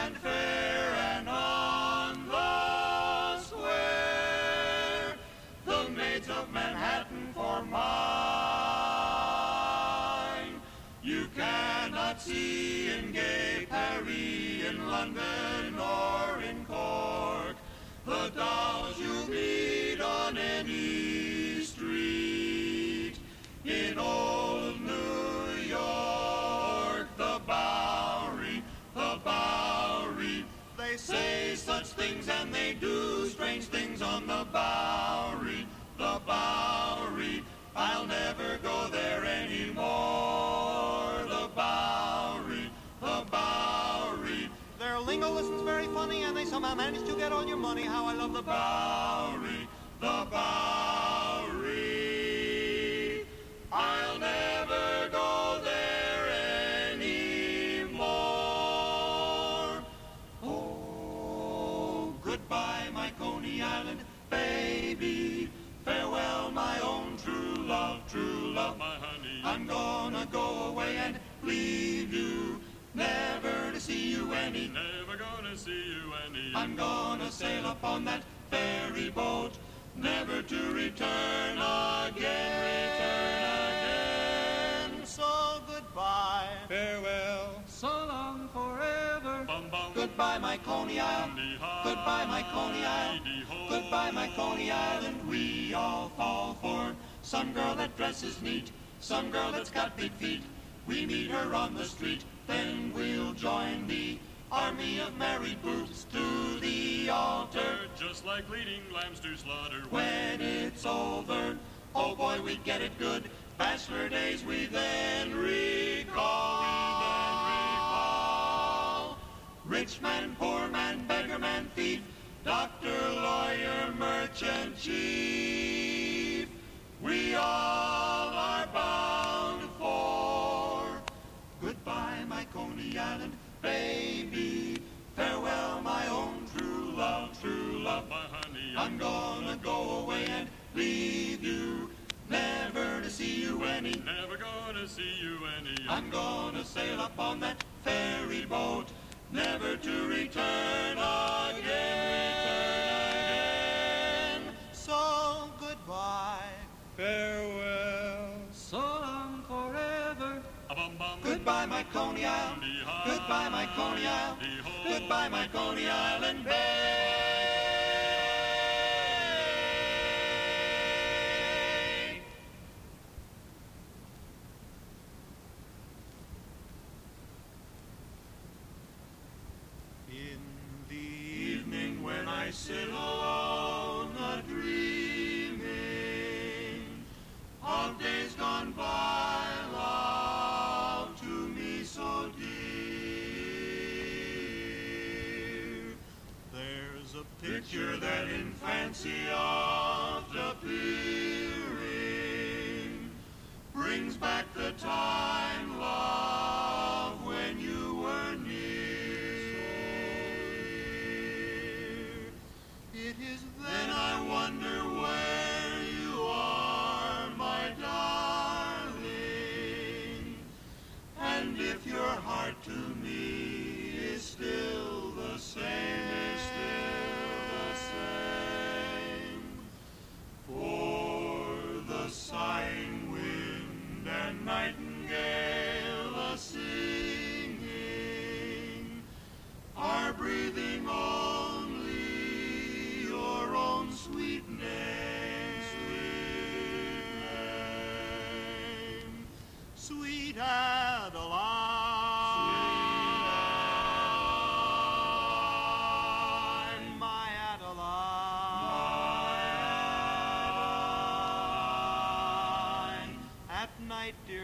and fair and on the square, the maids of Manhattan for mine. You cannot see in gay Paris, in London, or in Cork, the dolls you meet on any street. In old New York, the Bowery, they say such things and they do strange things on the Bowery, I'll never go there anymore. The Bowery, their lingo listens very funny and they somehow manage to get all your money. How I love the Bowery, I'll never go there anymore. Oh, goodbye, my Coney Island baby. Farewell, my own true love, my honey. I'm gonna go away and leave you, never to see you any. Never gonna see you any. I'm gonna sail upon that ferry boat, never to return again. So goodbye, Farewell, so long forever. bum bum. Goodbye, my Coney Island. Goodbye, my Coney Island. Goodbye, my Coney Island. We all fall for some girl that dresses neat, some girl that's got big feet. We meet her on the street, then we'll join the army of married boobs to the altar. Just like leading lambs to slaughter. When it's over, oh boy, we get it good. Bachelor days we then recall. Rich man, poor man, beggar man, thief, doctor, lawyer, merchant, chief, we all are bound for. Goodbye, my Coney Island baby. Farewell, my own true love, my honey. I'm gonna go away and leave you, never to see you any. Never gonna see you any. I'm gonna sail up on that ferry boat, never to return again. So goodbye, Farewell, so long forever. bum bum. Goodbye, my Coney Island. Goodbye, my Coney Island. Goodbye, my Coney Island babe. In the evening when I sit alone a-dreaming of days gone by, love to me so dear, there's a picture that in fancy oft appearing brings back the time, love, when you were near. It is then I wonder where you are, my darling, and if your heart to me is still the same, For the sighing wind and nightingale a-singing are breathing only your own sweet name, sweet Adeline, my Adeline. At night, dear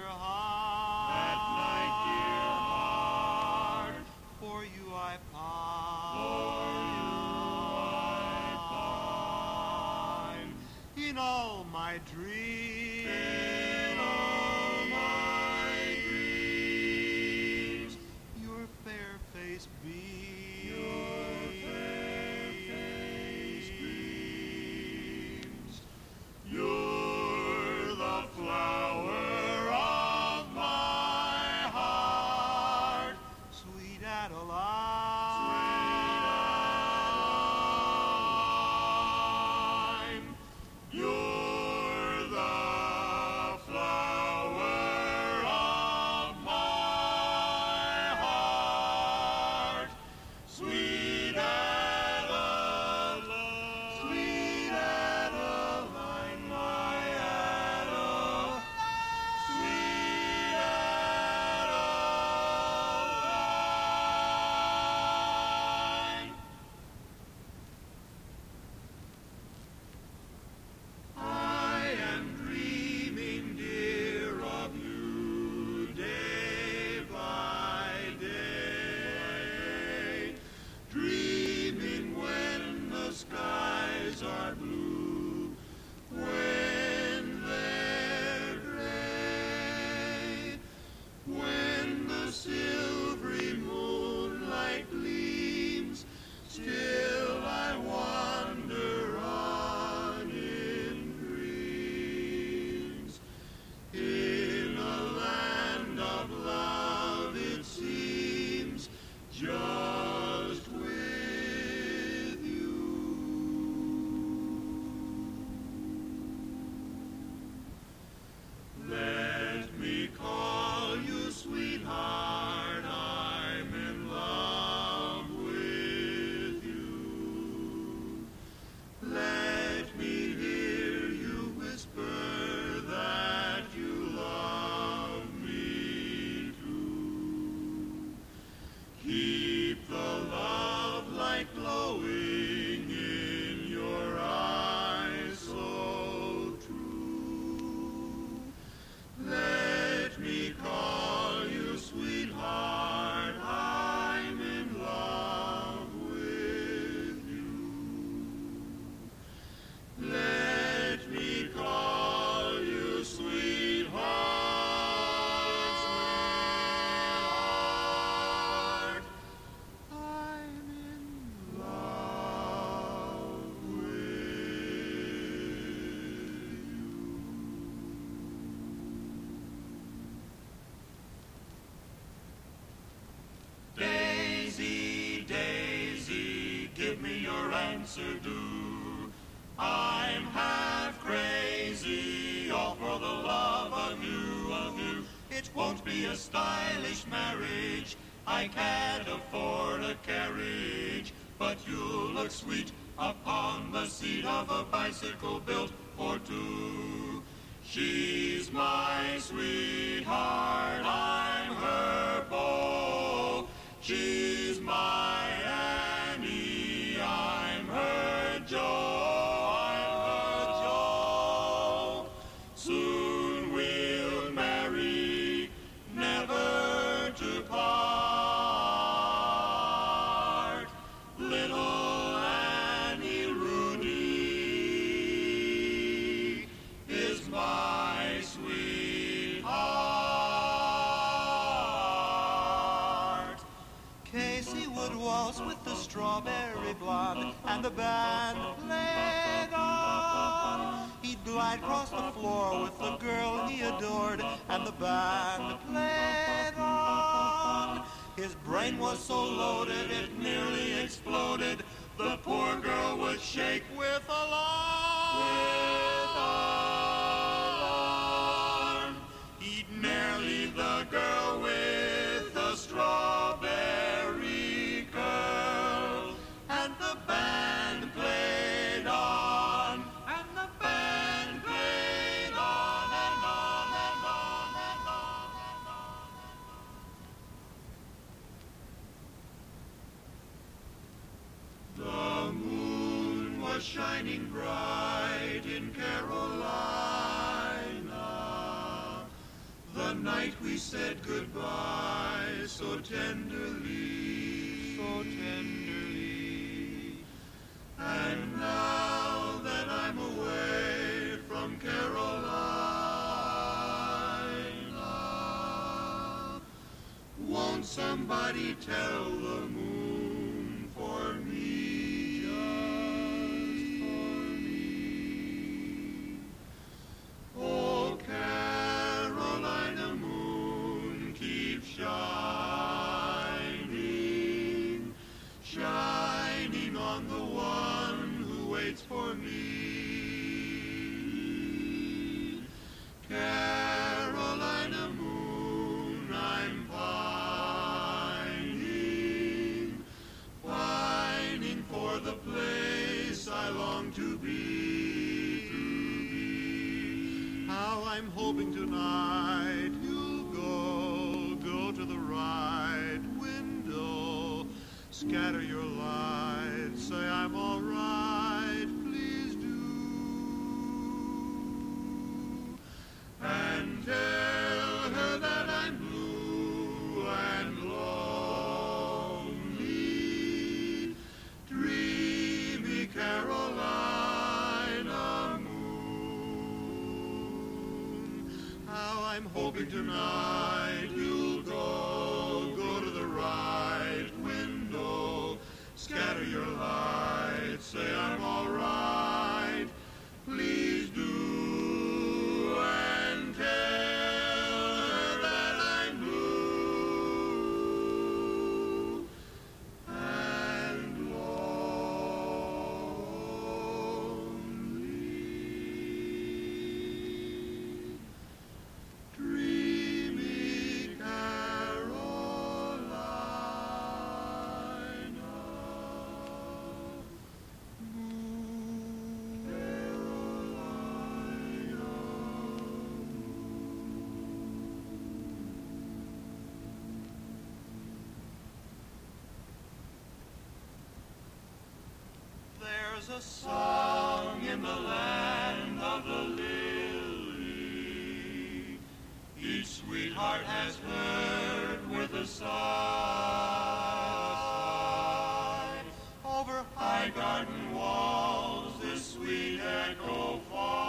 heart, for you I pine. In all my dreams, your fair face beams. You're the flower of my heart, sweet Adeline. answer due. I'm half crazy, all for the love of you, of you. It won't be a stylish marriage, I can't afford a carriage, but you'll look sweet upon the seat of a bicycle built for two. She's my sweetheart, I'm her beau. She's my Annie, I'm her Joe, I'm her Joe. Soon we'll marry, never to part. Little Annie Rooney is my sweetheart. Casey would waltz with the strawberry blonde, and the band played on. He'd glide across the floor with the girl he adored, and the band played on. His brain was so loaded it nearly exploded. The poor girl would shake with alarm. He'd ne'er leave the girl with the strawberry curl. And the band played on, and the band played on, and on, and on, and on, and on, and on. The moon was shining bright in Carolina. The night we said goodbye so tenderly, so tenderly. And now that I'm away from Carolina, won't somebody tell the moon for me, just for me? Oh, Carolina moon, keep shining, shining on the one who waits for me. Carolina moon, I'm pining, pining for the place I long to be, How I'm hoping tonight you'll go to the right window, scatter your light, say I'm all right, please do. And tell her that I'm blue and lonely, dreamy Carolina moon. How I'm hoping tonight you'll go to the right window, scatter your light, say I'm all right, please do. And tell her that I'm blue and lonely, dreamy Carolina moon. There's a song in the land of the lily, each sweetheart has heard with a sigh. Over high garden walls this sweet echo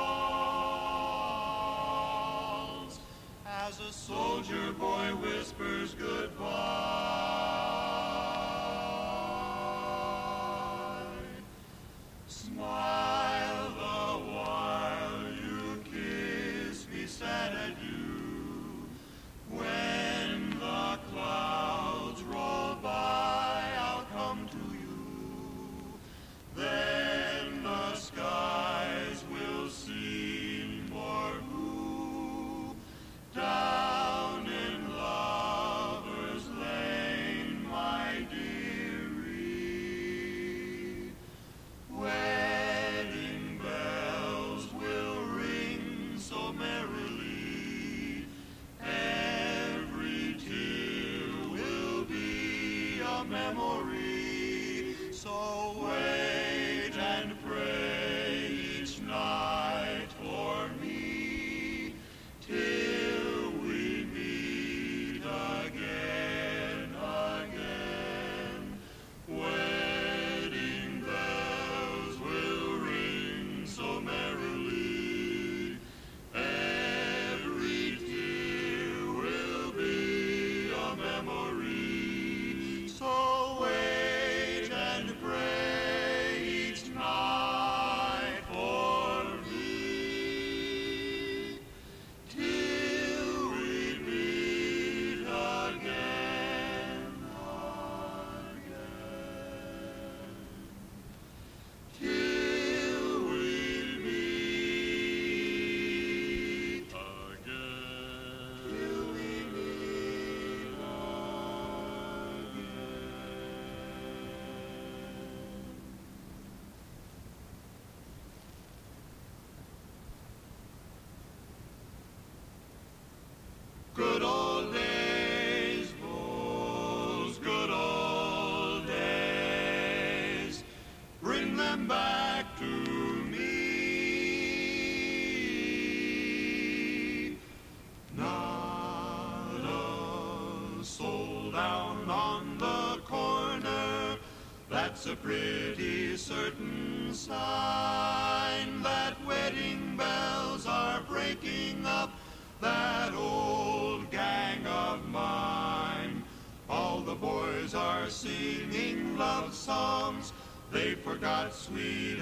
falls, as a soldier boy whispers goodbye. Smile the while you kiss me sad adieu, when the clouds roll memory. So wait and pray each night for me till we meet again, again. Wedding bells will ring so merrily. Every tear will be a memory. So wait and pray each night for me till we meet again, again. Till we meet Again. till we meet again. Good old days, those good old days, bring them back to me. Not a soul down on the corner, that's a pretty certain sign that wedding bells are breaking up that old gang of mine. All the boys are singing love songs, they forgot sweet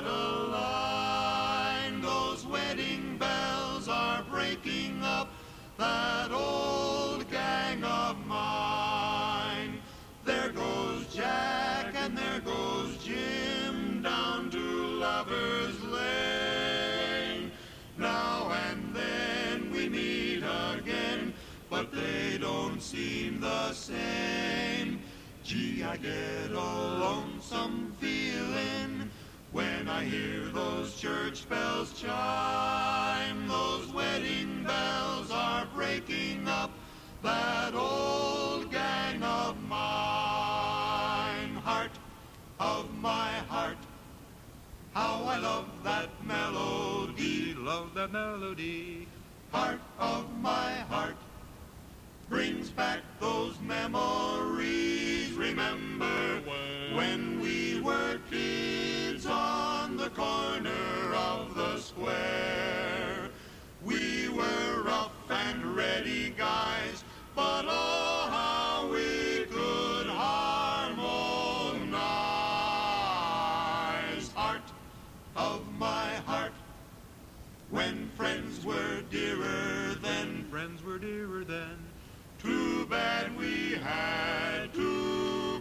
Adeline. Those wedding bells are breaking up that old gang of mine. There goes Jack and there goes Jim down to Lover's Lane. Now and then we meet again, but they don't seem the same. Gee, I get a lonesome feeling when I hear those church bells chime. Those wedding bells are breaking up that old gang of mine. Heart of my heart, how I love that melody. Love that melody. Heart of my heart, brings back those memories. Remember when we were kids on the corner of the square. We were rough and ready guys, but oh, how we could harmonize. Heart of my heart, when friends were dearer than Friends were dearer than. too bad we had to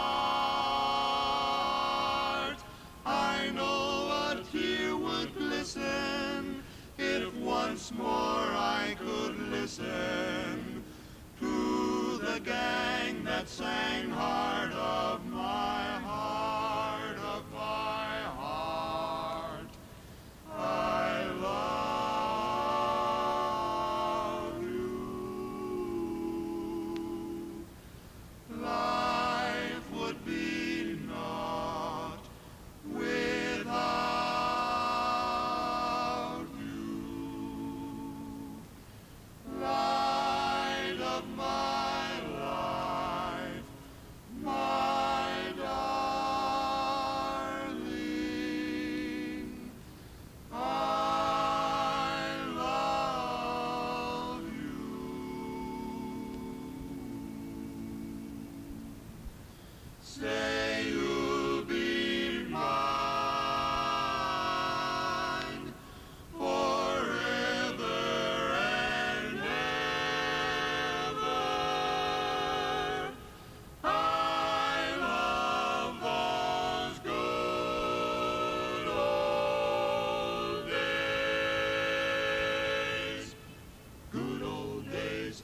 part. I know a tear would glisten if once more I could listen to the gang that sang Heart of my heart, of my heart. I love you. Life would be naught without you. Light of my life, my darling, I love you. Say you'll be mine forever and ever. I love those good old days. Good old days.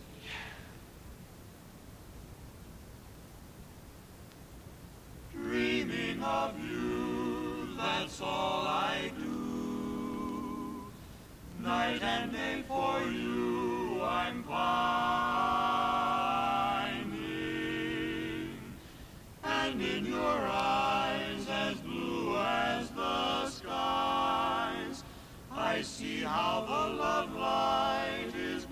Dreaming of you, that's all I do. Night and day for you I'm pining. see how the love light is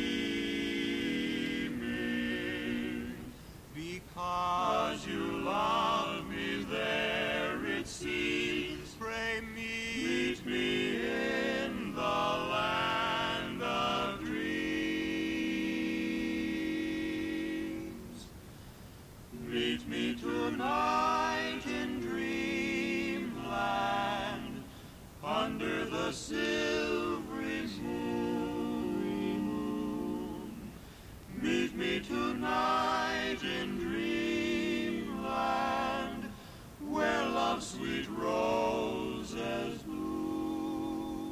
gleaming. Because you love me, there it seems. Pray meet me in the land of dreams. Meet me tonight in dreamland, under the silvery moon. Meet me tonight in dreamland, where love's sweet roses bloom.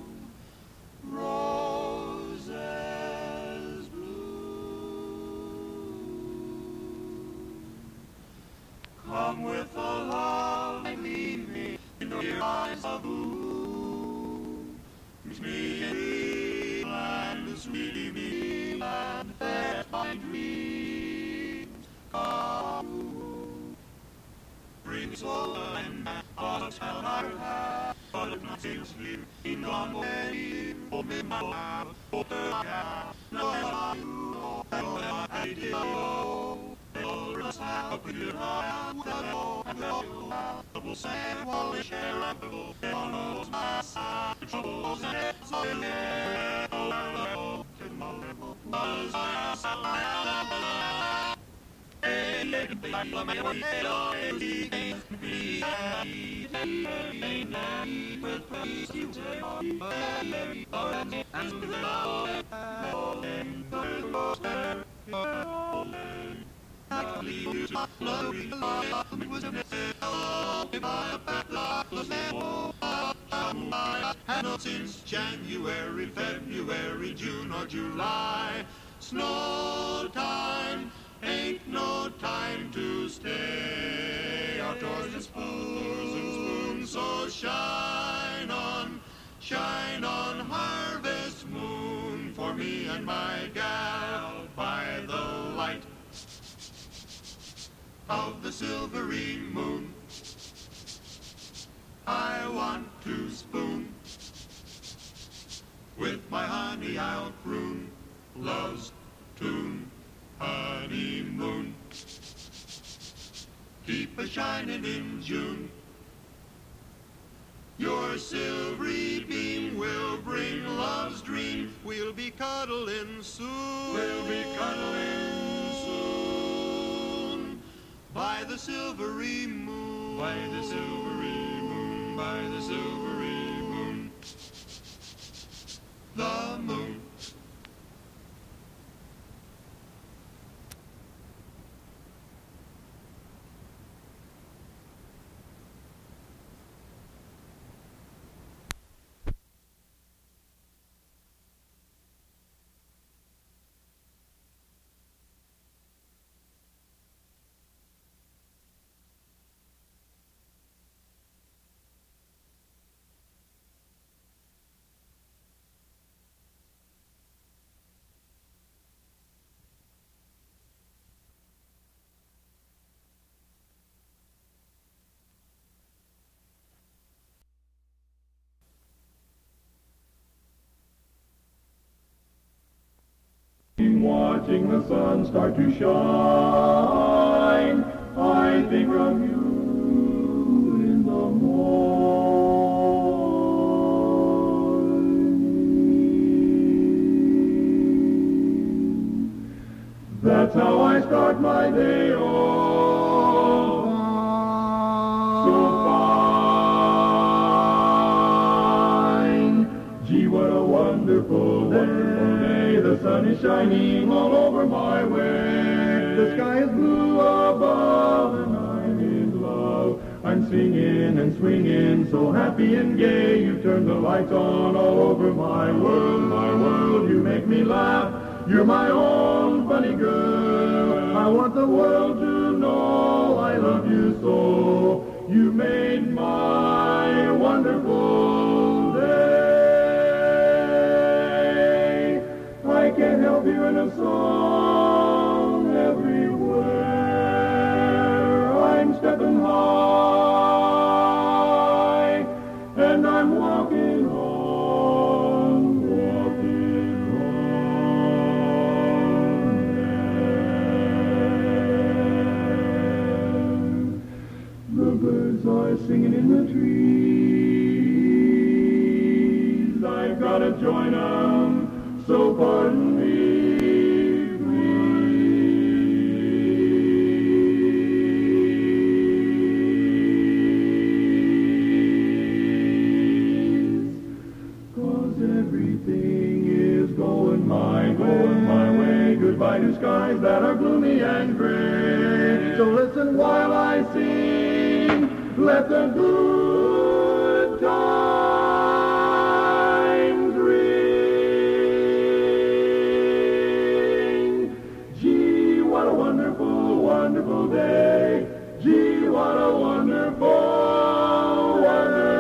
Roses bloom. Come with a lovely me in your eyes of blue. Meet me in dreamland, the sweet me land, fed by dreams. Come, bring soul and man, all tell our heart, but if not still sleep, in the morning, oh me my, oh no I did, all us up in your heart, double sad, while we share a double, on those my side, troubles and so yeah, oh, was I since January, February, June or July. Snow time ain't no time to stay outdoors and spoons. So shine on harvest moon for me and my gal by the light of the silvery moon. I want to spoon with my honey. I'll croon love's tune, honeymoon. Keep a shining in June. Your silvery beam will bring love's dream. We'll be cuddling soon. We'll be cuddling soon. By the silvery moon. By the silvery moon. By the silvery moon. The moon. Watching the sun start to shine, I think of you in the morning. That's how I start my day off, so fine. Gee, what a wonderful day. The sun is shining all over my way. The sky is blue above and I'm in love. I'm singing and swinging, so happy and gay. You turn the lights on all over my world. You make me laugh. You're my own funny girl. I want the world to know I love you so. You made my wonderful day. I can't help hearing a song everywhere. I'm stepping high and I'm walking on. join 'em, so pardon me, please. 'Cause everything is going my way. Goodbye to skies that are gloomy and gray. So listen while I sing, let the good times ring. Gee, what a wonderful, wonderful day. Gee, what a wonderful, wonderful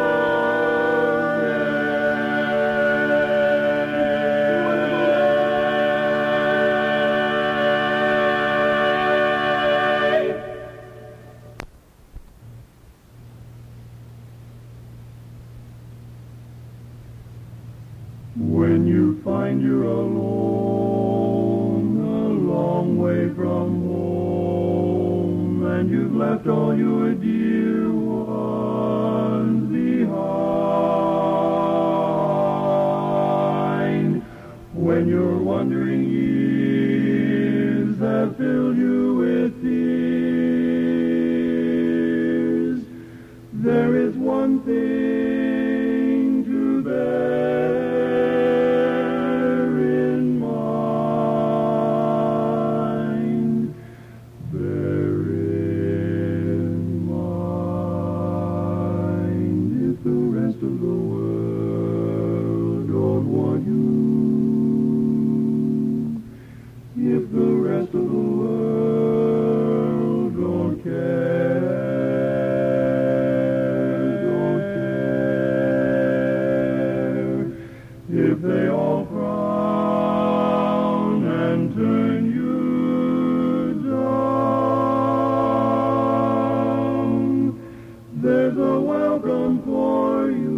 when you find you're alone, a long way from home, and you've left all your dear ones behind. When your wandering years have filled you with tears, there is one thing to bear in mind. Bear in mind, if the rest of the world don't want you, if the rest of the world don't care, if they all frown and turn you down, there's a welcome for you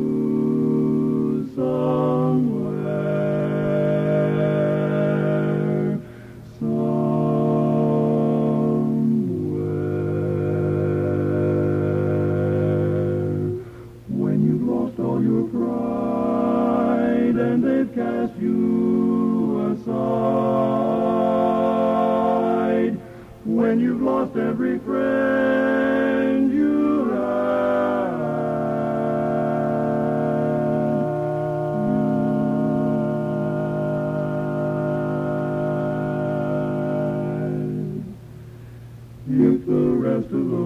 somewhere, somewhere. When you've lost all your pride and they've cast you aside, when you've lost every friend you had, if the rest of the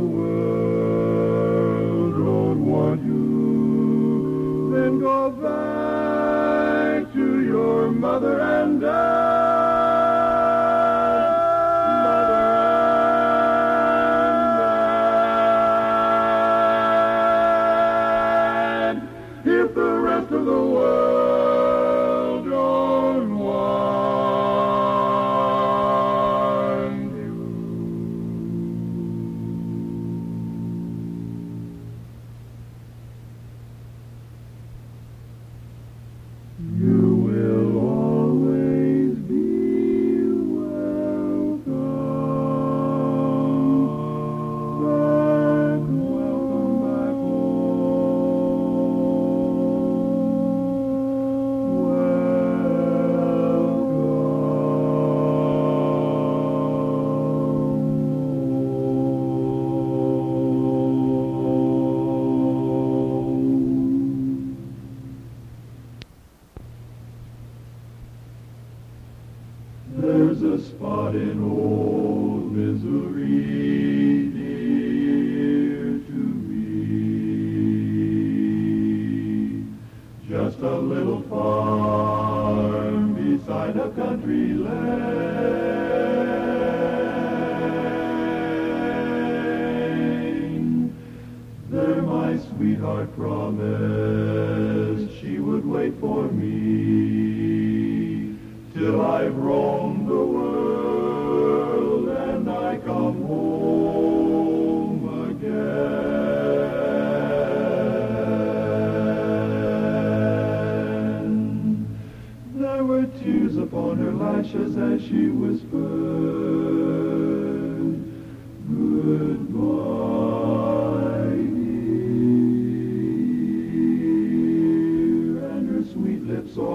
world don't want you, then go back to your mother and dad. If the rest of the world don't want you. You will always be welcome back, welcome back There's a spot in old Missouri dear to me, just a little farm beside a country lane. There my sweetheart promised she would wait for me till I've roamed the world and I come home again. There were tears upon her lashes as she whispered, "Goodbye, dear," and her sweet lips all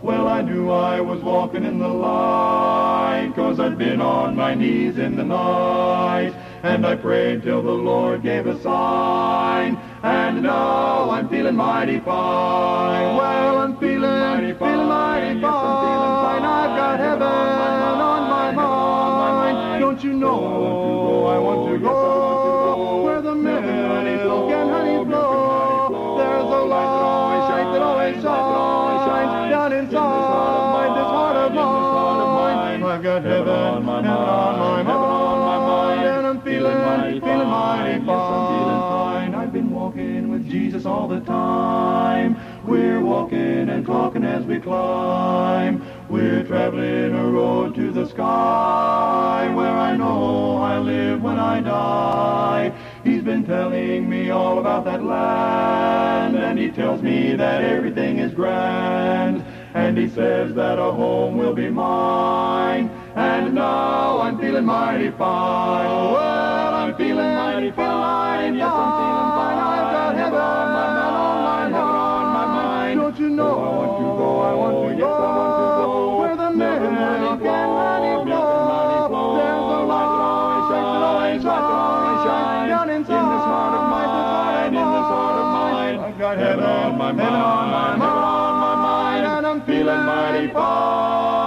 Well, I knew I was walking in the light, 'cause I'd been on my knees in the night, and I prayed till the Lord gave a sign, and now I'm feeling mighty fine. Well, I'm feeling mighty fine. Yes, I'm feeling fine. I've got heaven on my mind. Don't you know? I want to go where the milk and honey flow. There's a light that always shines down inside this heart of mine. I've got heaven on my mind, and I'm feeling mighty fine. I've been walking with Jesus all the time. We're walking and talking as we climb. We're traveling a road to the sky, where I know I'll live when I die. He's been telling me all about that land, and he tells me that everything is grand, and he says that a home will be mine, and now I'm feeling mighty fine. Well, I'm feeling mighty fine. Yes, I'm feeling fine. I've got heaven on my mind. Don't you know? I want to go. Yes, I want to go where the milk and honey flow. There's a light that always shines down inside in this heart of mine. I've got heaven on my mind, and I'm feeling mighty fine.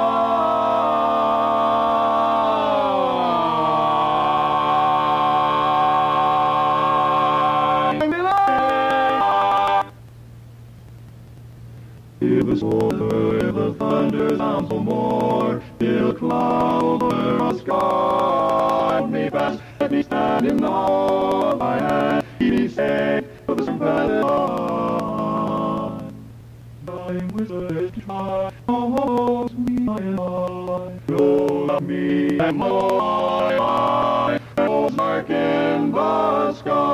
Hear the thunder sounds no more, till clouds over the sky. Hold me fast, let me stand in the hall of my hand. Keep me safe till the storm passes by. Dying with a hasty try, oh, sweet by and by. Roll up me and my eye, oh, darken the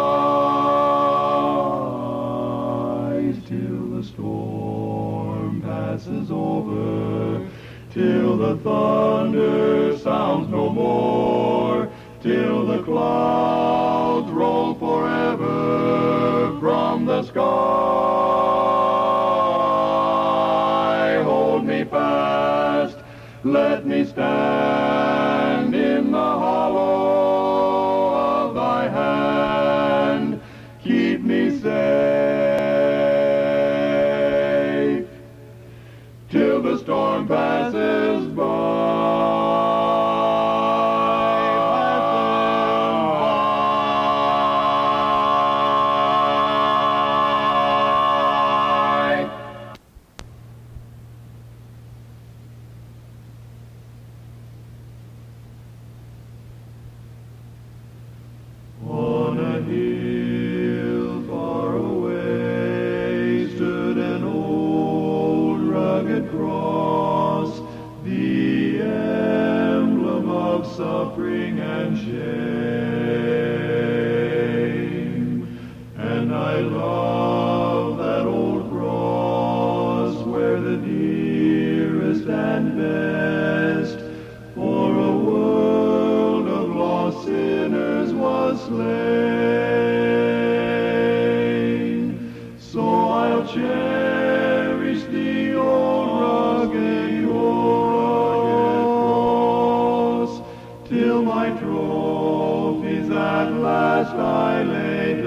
skies till the storm passes over, till the thunder sounds no more, till the clouds roll forever from the sky. Hold me fast, let me stand in the hollow of thy hand. Keep me safe till the storm passes by. On a hill far away stood an old rugged cross, the emblem of suffering and shame. And I love that old cross, where the dearest and best for a world of lost sinners was slain. So I'll cherish the old rugged cross, till my trophies at last I lay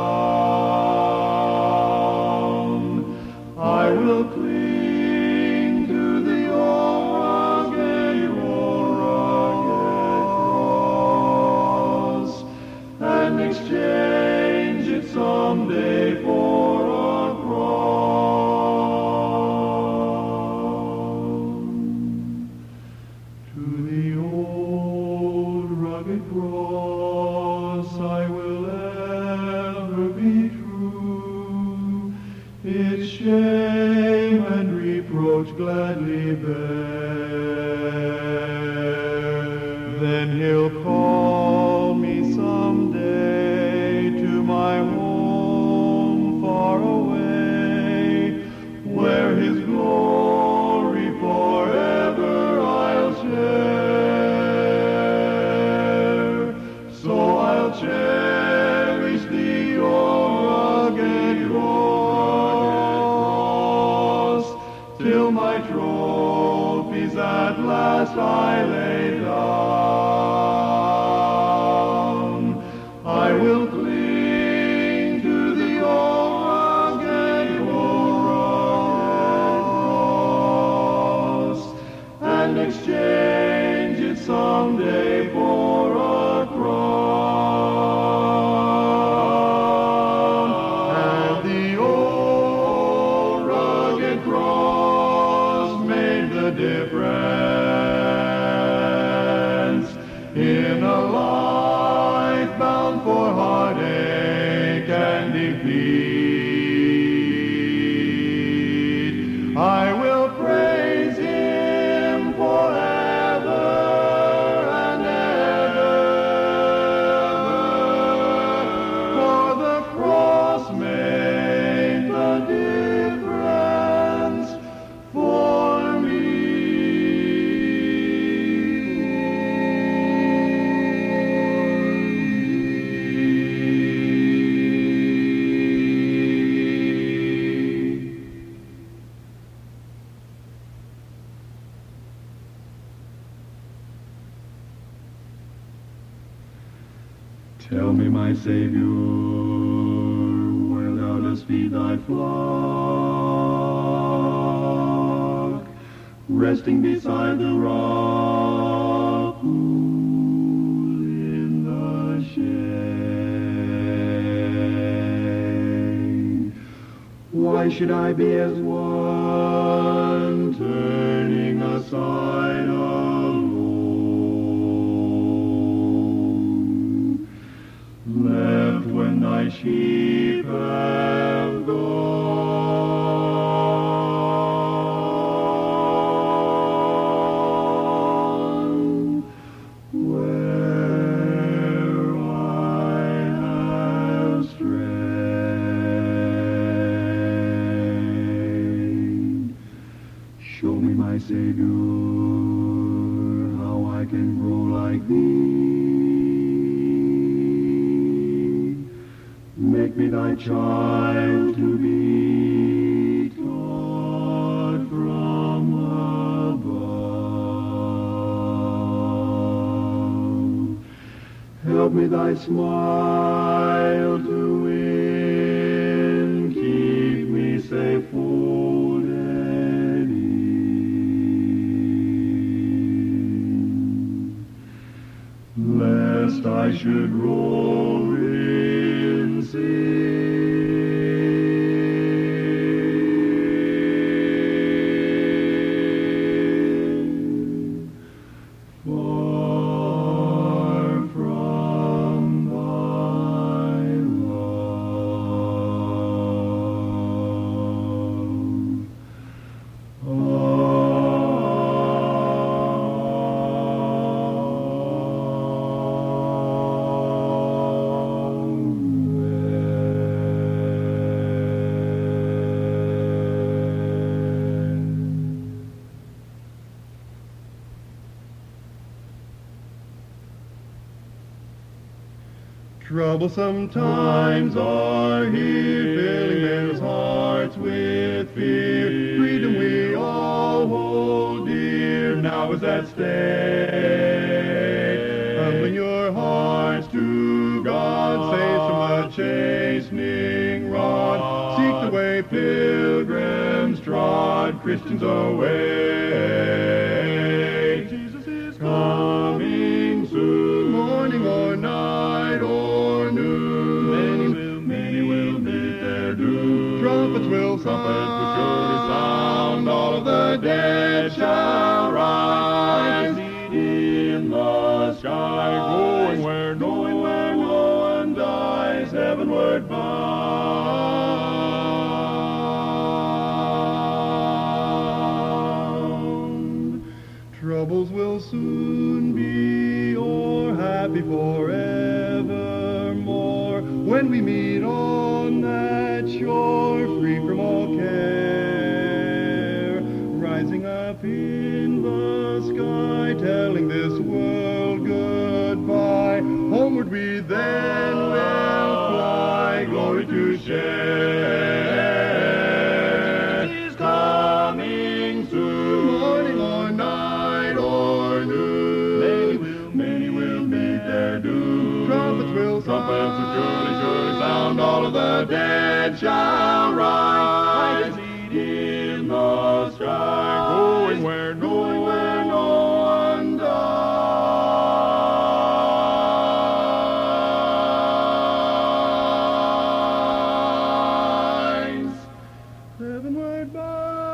down. I will cling to the old rugged cross, and exchange it someday for a crown. To the old rugged cross I will ever be true, its shame and reproach gladly bear. Then he'll call me someday to my home far away, where his glory forever I'll share. So I'll cherish the old rugged cross till till my trophies at last I lay down. I will cling to the old rugged cross and exchange it someday for a crown. And the old rugged cross made the difference in a life bound for heartache and defeat. I will praise Him forever and ever, for the cross made the difference for me. Tell me, my Savior, where thou dost feed thy flock, resting beside the rock, cool in the shade. Why should I be as one turning aside alone, left when thy sheep have gone, where I have strayed? Show me, my Savior, how I can grow like thee. Make me thy child to be taught from above. Help me thy smile to win, keep me safe folded in, lest I should roll in sin, far from thy Troublesome times are here, filling men's hearts with fear. Freedom we all hold dear, now is at stake. Humbling your hearts to God, saves from the chastening rod. Seek the way pilgrims trod, Christians away. Jesus is coming soon, morning or night or noon. Many will meet their doom. Trumpets will sound, all of the dead shall rise. In the sky, going where no one dies, heavenward bound. Troubles will soon be o'er, happy forevermore, when we meet on that shore, free from all care, rising up in the sky, telling this world goodbye. Homeward we then will fly, glory to share. Jesus is coming Heavenward bound.